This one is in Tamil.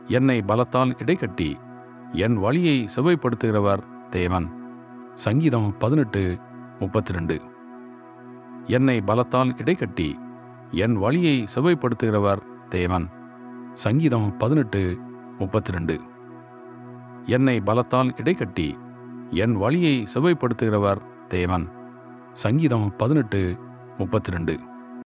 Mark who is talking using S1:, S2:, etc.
S1: என்னை பலத்தால் இடைக்கட்டி என் வழியை செவ்வைப்படுத்துகிறவர் தேவன். சங்கீதம் 18:32. என்னை பலத்தால் இடைக்கட்டி என் வழியை செவ்வைப்படுத்துகிறவர் தேவன். சங்கீதம் 18:32. என்னை பலத்தால் இடைக்கட்டி என் வழியை செவ்வைப்படுத்துகிறவர் தேவன். சங்கீதம் 18:32.